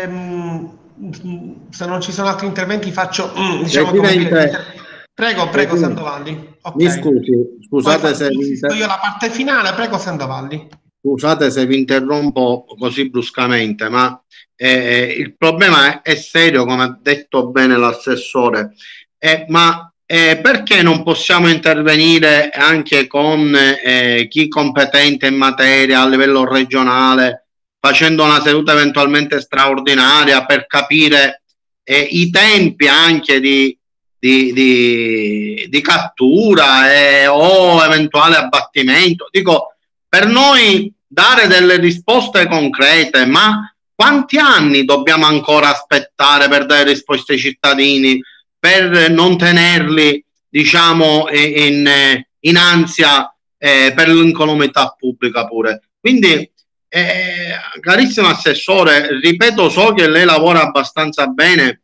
Se non ci sono altri interventi faccio diciamo, prego Sandovalli. Okay. Mi scusate se io la parte finale, prego Sandovalli. Scusate se vi interrompo così bruscamente, ma il problema è serio, come ha detto bene l'assessore, ma perché non possiamo intervenire anche con chi competente in materia a livello regionale, facendo una seduta eventualmente straordinaria per capire i tempi anche di cattura o eventuale abbattimento? Dico, per noi dare delle risposte concrete, ma quanti anni dobbiamo ancora aspettare per dare risposte ai cittadini, per non tenerli, diciamo, in ansia per l'incolumità pubblica pure? Quindi carissimo Assessore, ripeto, so che lei lavora abbastanza bene,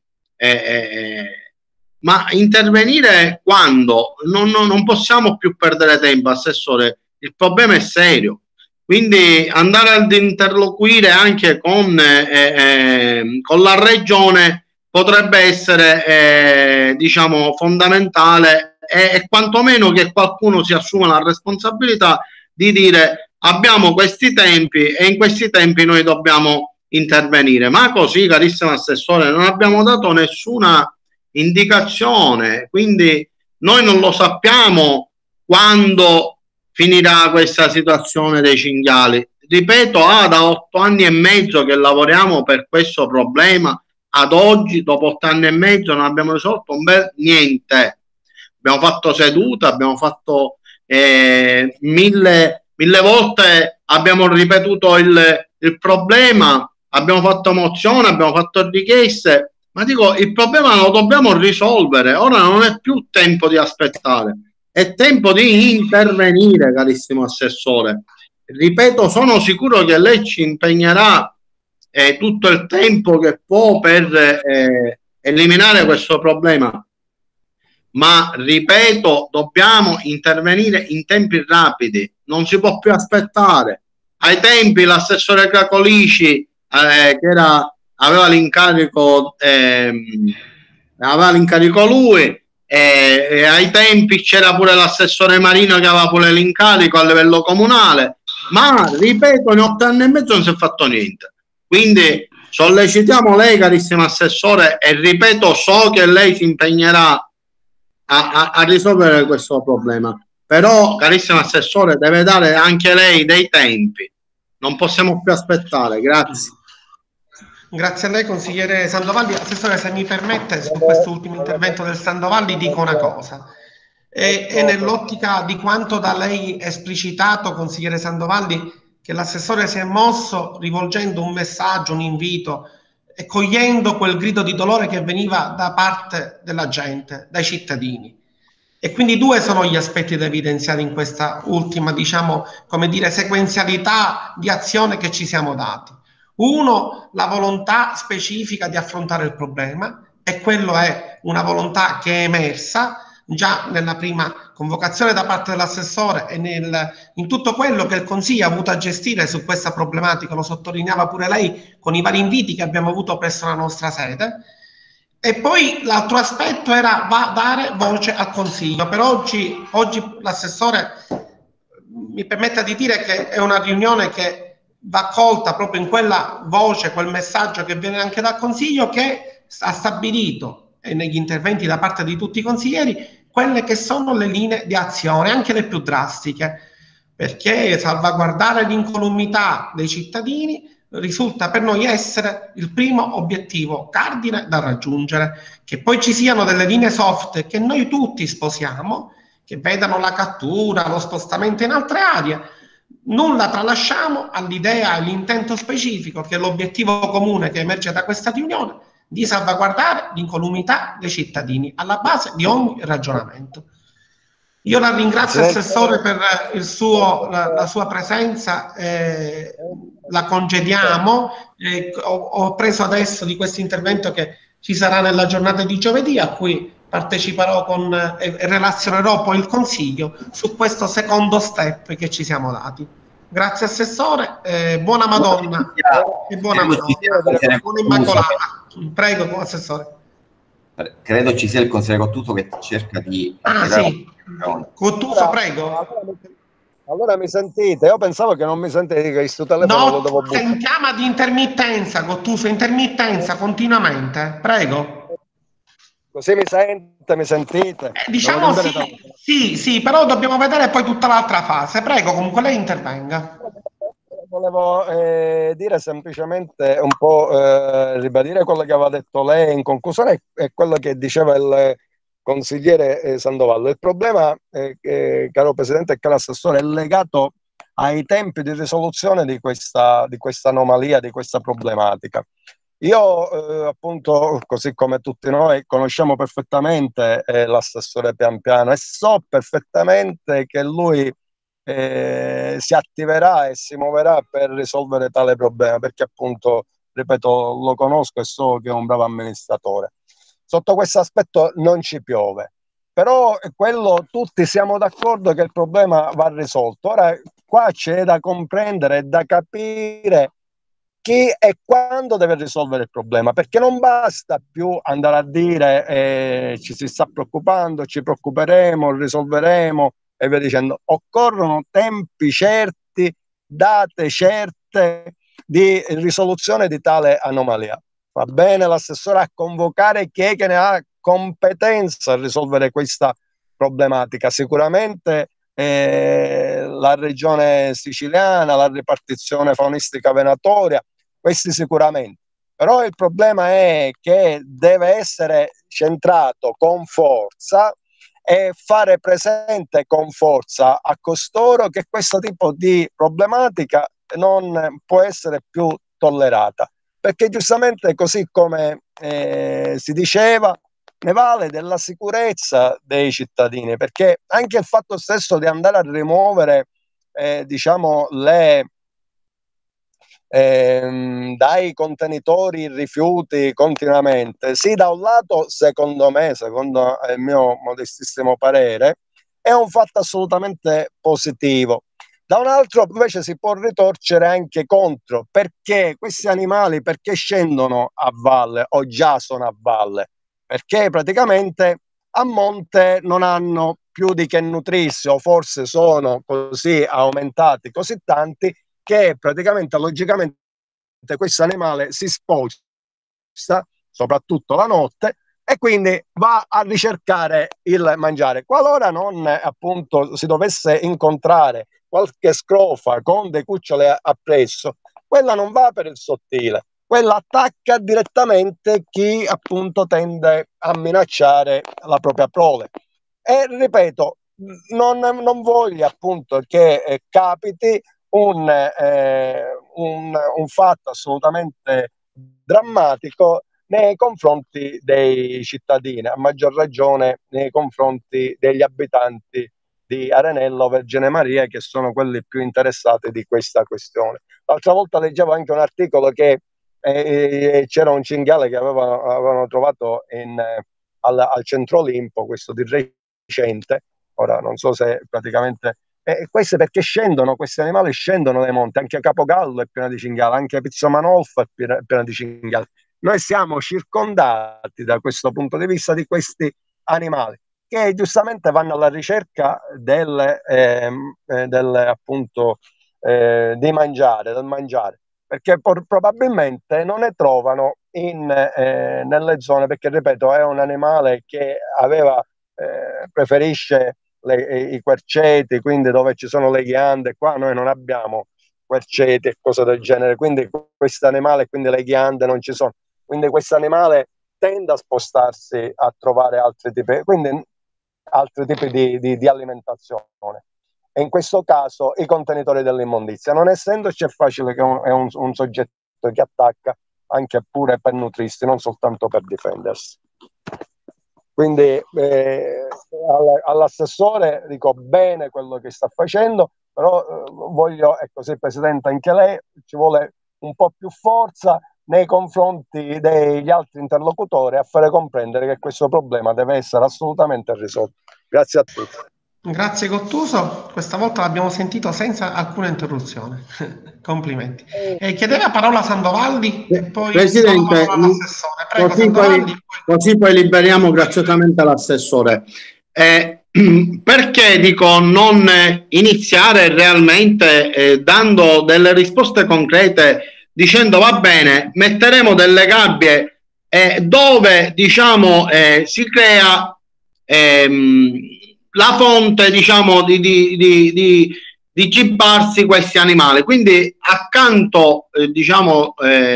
ma intervenire quando? Non possiamo più perdere tempo, Assessore, il problema è serio. Quindi andare ad interloquire anche con la Regione potrebbe essere diciamo fondamentale, e quantomeno che qualcuno si assuma la responsabilità di dire: abbiamo questi tempi e in questi tempi noi dobbiamo intervenire. Ma così, carissimo Assessore, non abbiamo dato nessuna indicazione, quindi noi non lo sappiamo quando finirà questa situazione dei cinghiali. Ripeto, da 8 anni e mezzo che lavoriamo per questo problema, ad oggi, dopo 8 anni e mezzo, non abbiamo risolto un bel niente. Abbiamo fatto sedute, abbiamo fatto mille volte, abbiamo ripetuto il problema, abbiamo fatto mozioni, abbiamo fatto richieste, ma dico, il problema lo dobbiamo risolvere. Ora non è più tempo di aspettare, è tempo di intervenire, carissimo Assessore. Ripeto, sono sicuro che lei ci impegnerà tutto il tempo che può per eliminare questo problema, ma ripeto, dobbiamo intervenire in tempi rapidi, non si può più aspettare. Ai tempi l'assessore Cacolici aveva l'incarico lui, e ai tempi c'era pure l'assessore Marino che aveva pure l'incarico a livello comunale, ma ripeto, in 8 anni e mezzo non si è fatto niente. Quindi sollecitiamo lei, carissimo Assessore, e ripeto, so che lei si impegnerà a risolvere questo problema, però, carissimo Assessore, deve dare anche lei dei tempi, non possiamo più aspettare. Grazie. Grazie a lei, consigliere Sandovalli. Assessore, se mi permette, su questo ultimo intervento del Sandovalli dico una cosa. È nell'ottica di quanto da lei esplicitato, consigliere Sandovalli, che l'assessore si è mosso rivolgendo un messaggio, un invito e cogliendo quel grido di dolore che veniva da parte della gente, dai cittadini. E quindi due sono gli aspetti da evidenziare in questa ultima, diciamo, come dire, sequenzialità di azione che ci siamo dati. Uno, la volontà specifica di affrontare il problema, e quello è una volontà che è emersa già nella prima convocazione da parte dell'assessore e in tutto quello che il Consiglio ha avuto a gestire su questa problematica, lo sottolineava pure lei con i vari inviti che abbiamo avuto presso la nostra sede. E poi l'altro aspetto era dare voce al Consiglio. Per oggi l'assessore mi permetta di dire che è una riunione che va colta proprio in quella voce, quel messaggio che viene anche dal Consiglio, che ha stabilito, e negli interventi da parte di tutti i consiglieri, quelle che sono le linee di azione, anche le più drastiche, perché salvaguardare l'incolumità dei cittadini risulta per noi essere il primo obiettivo cardine da raggiungere. Che poi ci siano delle linee soft che noi tutti sposiamo, che vedano la cattura, lo spostamento in altre aree, nulla tralasciamo all'idea e all'intento specifico, che è l'obiettivo comune che emerge da questa riunione, di salvaguardare l'incolumità dei cittadini alla base di ogni ragionamento. Io la ringrazio, Assessore, per la sua presenza, la congediamo. Ho preso adesso di questo intervento che ci sarà nella giornata di giovedì, a cui parteciperò e relazionerò poi il Consiglio su questo secondo step che ci siamo dati. Grazie Assessore, buona Madonna e buona Immacolata. Prego, Assessore. Credo ci sia il consigliere Cottuso che cerca di... sì. Cottuso, prego. Allora mi sentite? Io pensavo che non mi sentite, che questo telefono lo devo buttare. In chiama di intermittenza, Cottuso, intermittenza continuamente, prego. Così mi sentite? Diciamo sì, però dobbiamo vedere poi tutta l'altra fase. Prego, comunque lei intervenga. Volevo dire semplicemente un po', ribadire quello che aveva detto lei in conclusione e quello che diceva il consigliere Sandovallo. Il problema, caro Presidente e caro Assessore, è legato ai tempi di risoluzione di questa anomalia, di questa problematica. Io appunto, così come tutti noi, conosciamo perfettamente l'assessore Pianpiano e so perfettamente che lui si attiverà e si muoverà per risolvere tale problema, perché appunto, ripeto, lo conosco e so che è un bravo amministratore. Sotto questo aspetto non ci piove, però quello tutti siamo d'accordo che il problema va risolto. Ora qua c'è da comprendere e da capire chi e quando deve risolvere il problema, perché non basta più andare a dire ci si sta preoccupando, ci preoccuperemo, risolveremo e via dicendo. Occorrono tempi certi, date certe di risoluzione di tale anomalia. Va bene l'assessore a convocare chi è che ne ha competenza a risolvere questa problematica. Sicuramente la regione siciliana, la ripartizione faunistica venatoria, questi sicuramente. Però il problema è che deve essere centrato con forza e fare presente con forza a costoro che questo tipo di problematica non può essere più tollerata, perché giustamente, così come si diceva, ne vale della sicurezza dei cittadini, perché anche il fatto stesso di andare a rimuovere diciamo dai contenitori i rifiuti continuamente, sì, da un lato secondo me, secondo il mio modestissimo parere, è un fatto assolutamente positivo. Da un altro invece si può ritorcere anche contro, perché questi animali perché scendono a valle o già sono a valle? Perché praticamente a monte non hanno più di che nutrirsi, o forse sono così aumentati, così tanti, che praticamente logicamente questo animale si sposta, soprattutto la notte, e quindi va a ricercare il mangiare. Qualora non appunto si dovesse incontrare qualche scrofa con dei cuccioli appresso, quella non va per il sottile, quella attacca direttamente chi appunto tende a minacciare la propria prole. E ripeto, non voglio appunto che capiti un fatto assolutamente drammatico nei confronti dei cittadini, a maggior ragione nei confronti degli abitanti di Arenello, Vergine Maria, che sono quelli più interessati di questa questione. L'altra volta leggevo anche un articolo che c'era un cinghiale che avevano trovato al Centro Olimpo, questo di recente, ora non so se praticamente... questo perché scendono, questi animali scendono dai monti, anche Capogallo è pieno di cinghiali, anche Pizzo Manolfo è pieno di cinghiali. Noi siamo circondati da questo punto di vista di questi animali che giustamente vanno alla ricerca del mangiare, perché probabilmente non ne trovano nelle zone, perché ripeto è un animale che preferisce i querceti, quindi dove ci sono le ghiande. Qua noi non abbiamo querceti e cose del genere, quindi questo animale, quindi le ghiande non ci sono, quindi questo animale tende a spostarsi a trovare altri tipi di alimentazione, e in questo caso i contenitori dell'immondizia. Non essendoci, è facile che è un soggetto che attacca anche pure per nutrirsi, non soltanto per difendersi. Quindi all'assessore dico bene quello che sta facendo, però voglio, ecco, sì, Presidente, anche lei, ci vuole un po' più forza nei confronti degli altri interlocutori a fare comprendere che questo problema deve essere assolutamente risolto. Grazie a tutti. Grazie Gottuso, questa volta l'abbiamo sentito senza alcuna interruzione. Complimenti. Chiedeva parola Sandovalli e poi Presidente, l'assessore. Prego, Sandovalli. Così poi liberiamo graziosamente l'assessore. Perché dico non iniziare realmente dando delle risposte concrete, dicendo va bene, metteremo delle gabbie dove diciamo si crea la fonte diciamo di cibarsi questi animali, quindi accanto diciamo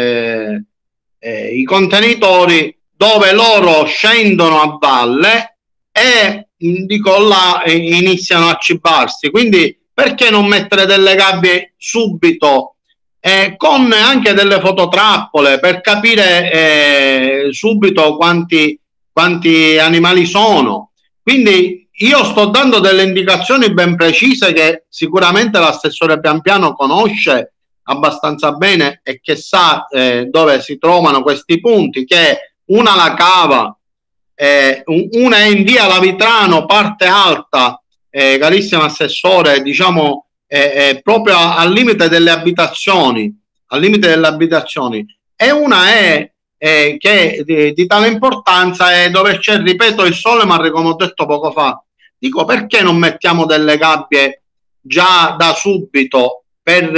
i contenitori dove loro scendono a valle e dico là iniziano a cibarsi, quindi perché non mettere delle gabbie subito con anche delle fototrappole per capire subito quanti animali sono. Quindi io sto dando delle indicazioni ben precise che sicuramente l'assessore Pianpiano conosce abbastanza bene e che sa dove si trovano questi punti, che una la Cava, una è in via Lavitrano, parte alta, carissimo assessore, diciamo proprio al limite delle abitazioni, e una è che di tale importanza è dove c'è, ripeto, il sole, ma come ho detto poco fa, dico perché non mettiamo delle gabbie già da subito per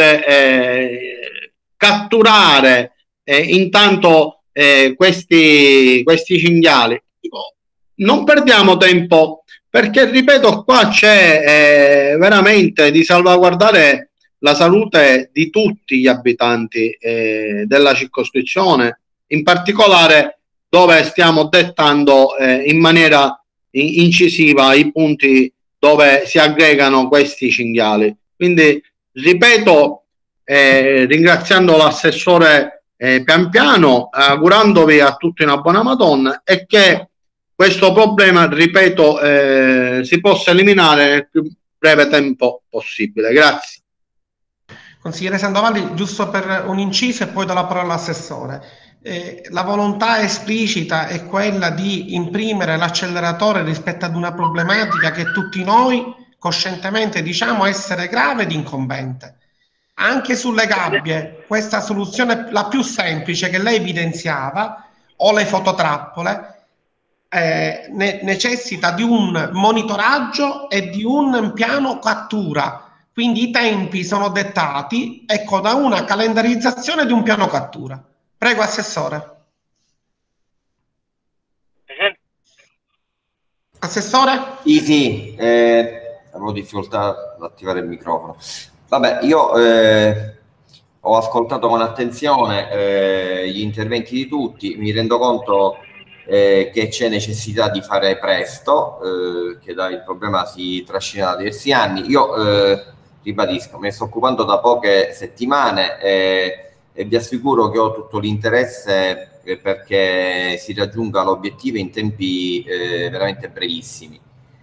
catturare intanto questi cinghiali. Dico, non perdiamo tempo, perché ripeto qua c'è veramente di salvaguardare la salute di tutti gli abitanti della circoscrizione, in particolare dove stiamo dettando in maniera incisiva i punti dove si aggregano questi cinghiali. Quindi ripeto, ringraziando l'assessore Pianpiano, augurandovi a tutti una buona Madonna e che questo problema, ripeto, si possa eliminare nel più breve tempo possibile. Grazie. Consigliere Sandovalli, giusto per un inciso e poi do la parola all'assessore. La volontà esplicita è quella di imprimere l'acceleratore rispetto ad una problematica che tutti noi coscientemente diciamo essere grave ed incombente. Anche sulle gabbie, questa soluzione, la più semplice che lei evidenziava, o le fototrappole, necessita di un monitoraggio e di un piano cattura. Quindi i tempi sono dettati, ecco, da una calendarizzazione di un piano cattura. Prego, assessore. Assessore? Sì, avevo difficoltà ad attivare il microfono. Vabbè, io ho ascoltato con attenzione gli interventi di tutti, mi rendo conto che c'è necessità di fare presto, che il problema si trascina da diversi anni. Io ribadisco, me ne sto occupando da poche settimane, e vi assicuro che ho tutto l'interesse perché si raggiunga l'obiettivo in tempi veramente brevissimi.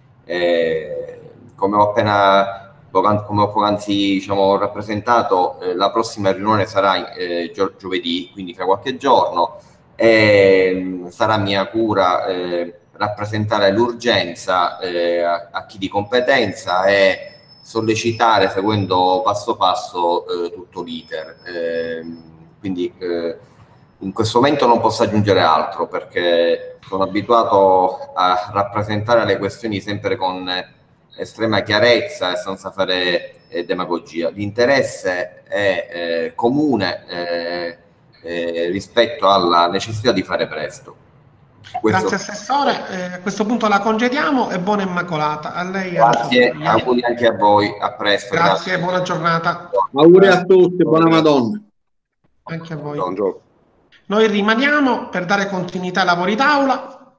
Come ho poc'anzi diciamo, rappresentato, la prossima riunione sarà giovedì, quindi tra qualche giorno, e sarà mia cura rappresentare l'urgenza a chi di competenza e sollecitare, seguendo passo passo, tutto l'iter. Quindi in questo momento non posso aggiungere altro, perché sono abituato a rappresentare le questioni sempre con estrema chiarezza e senza fare demagogia. L'interesse è comune rispetto alla necessità di fare presto. Grazie Assessore, a questo punto la congediamo e buona Immacolata a lei e alla Grazie, famiglia. auguri anche a voi, a presto. Grazie, buona giornata. Auguri a tutti, buona Madonna. Anche a voi. Buongiorno. Noi rimaniamo per dare continuità ai lavori d'aula.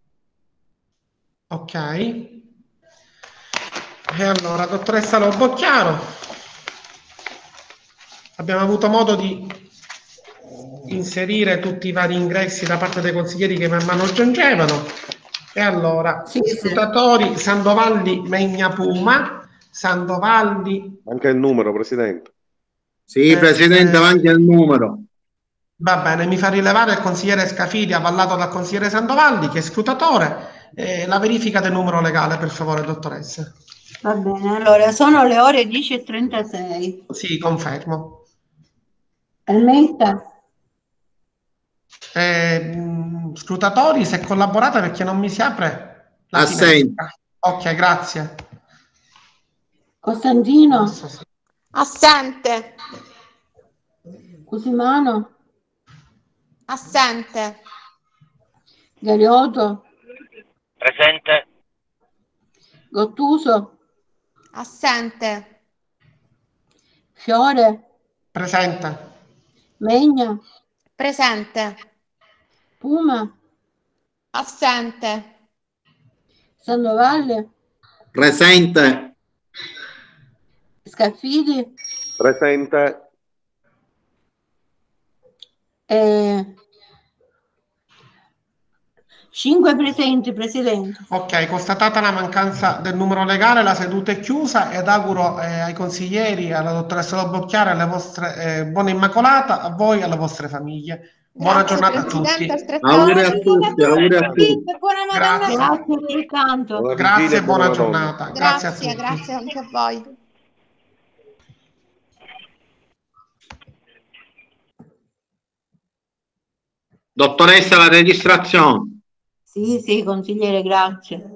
Ok. E allora, dottoressa Lobocchiaro, abbiamo avuto modo di inserire tutti i vari ingressi da parte dei consiglieri che man mano giungevano. E allora, scrutatori Sandovalli Megna Puma, Sandovalli. Anche il numero, Presidente. Sì, Presidente, anche il numero. Va bene, mi fa rilevare il consigliere Scafidi, avallato dal consigliere Sandovalli, che è scrutatore. La verifica del numero legale, per favore, dottoressa. Va bene, allora sono le ore 10:36. Sì, confermo. Almetta? Scrutatori, se collaborate perché non mi si apre la Assente. finestra. Ok, grazie. Costantino? Assente. Cusimano? Assente. Gariotto? Presente. Gottuso? Assente. Fiore? Presente. Megna? Presente. Puma? Assente. Sandovalle? Presente. Scaffidi? Presente. 5 presenti, Presidente. Ok, constatata la mancanza del numero legale, la seduta è chiusa ed auguro ai consiglieri, alla dottoressa Lobocchiaro, alle vostre buona Immacolata, a voi e alle vostre famiglie. Buona Grazie, giornata a Presidente, tutti. Auguri a tutti, auguri a tutti. Buona Grazie. Madonna. Grazie per il canto. Buona Grazie vigilia e buona Madonna. giornata. Grazie a Grazie, tutti. grazie anche a voi. Dottoressa, la registrazione. Sì, consigliere, grazie.